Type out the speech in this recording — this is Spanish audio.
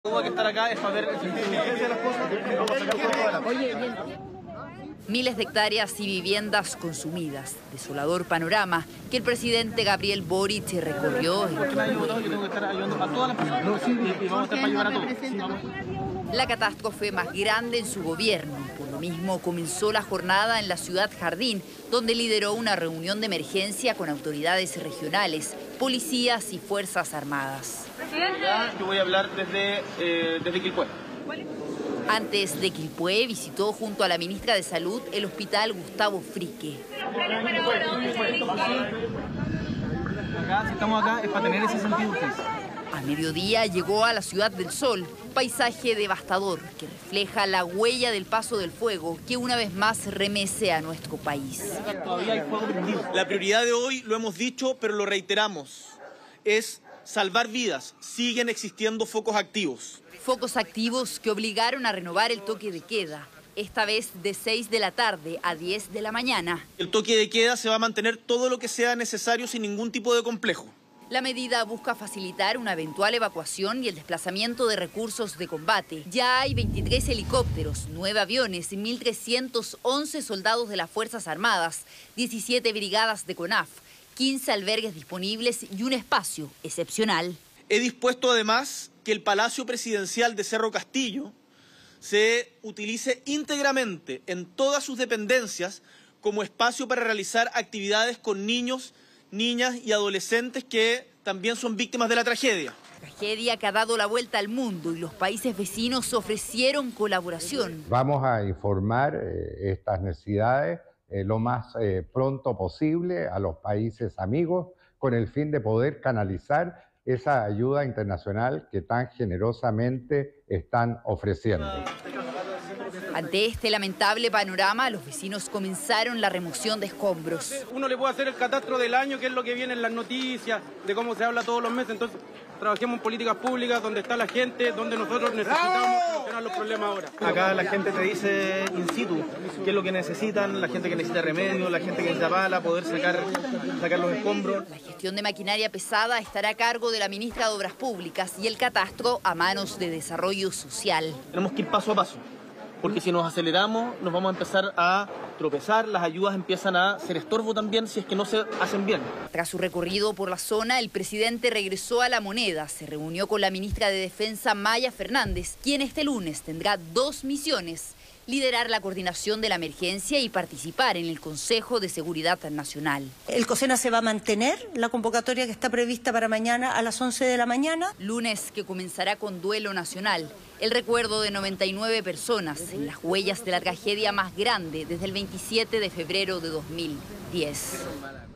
Tuvo que estar acá es para ver el sentido de las cosas. Miles de hectáreas y viviendas consumidas. Desolador panorama que el presidente Gabriel Boric recorrió. La catástrofe fue más grande en su gobierno. Por lo mismo comenzó la jornada en la ciudad Jardín, donde lideró una reunión de emergencia con autoridades regionales, policías y fuerzas armadas. Yo voy a hablar desde Quilpué. Antes de Quilpué visitó junto a la ministra de Salud el hospital Gustavo Frique. Si estamos acá es para tener ese sentido. A mediodía llegó a la Ciudad del Sol, paisaje devastador que refleja la huella del paso del fuego que una vez más remece a nuestro país. Todavía hay fuego prendido. La prioridad de hoy, lo hemos dicho, pero lo reiteramos, es salvar vidas. Siguen existiendo focos activos. Focos activos que obligaron a renovar el toque de queda, esta vez de 6 de la tarde a 10 de la mañana. El toque de queda se va a mantener todo lo que sea necesario sin ningún tipo de complejo. La medida busca facilitar una eventual evacuación y el desplazamiento de recursos de combate. Ya hay 23 helicópteros, 9 aviones, 1.311 soldados de las Fuerzas Armadas, 17 brigadas de CONAF, 15 albergues disponibles y un espacio excepcional. He dispuesto además que el Palacio Presidencial de Cerro Castillo se utilice íntegramente en todas sus dependencias como espacio para realizar actividades con niños, niñas y adolescentes que también son víctimas de la tragedia. Tragedia que ha dado la vuelta al mundo y los países vecinos ofrecieron colaboración. Vamos a informar estas necesidades lo más pronto posible a los países amigos con el fin de poder canalizar esa ayuda internacional que tan generosamente están ofreciendo. Ante este lamentable panorama, los vecinos comenzaron la remoción de escombros. Uno le puede hacer el catastro del año, que es lo que viene en las noticias, de cómo se habla todos los meses. Entonces, trabajemos en políticas públicas donde está la gente, donde nosotros necesitamos solucionar los problemas ahora. Acá la gente te dice in situ qué es lo que necesitan, la gente que necesita remedio, la gente que necesita pala, poder sacar los escombros. La gestión de maquinaria pesada estará a cargo de la ministra de Obras Públicas y el catastro a manos de Desarrollo Social. Tenemos que ir paso a paso, porque si nos aceleramos nos vamos a empezar a tropezar, las ayudas empiezan a ser estorbo también si es que no se hacen bien. Tras su recorrido por la zona, el presidente regresó a La Moneda, se reunió con la ministra de Defensa Maya Fernández, quien este lunes tendrá 2 misiones: liderar la coordinación de la emergencia y participar en el Consejo de Seguridad Nacional. El COSENA se va a mantener, la convocatoria que está prevista para mañana a las 11 de la mañana. Lunes que comenzará con duelo nacional, el recuerdo de 99 personas en las huellas de la tragedia más grande desde el 27 de febrero de 2010.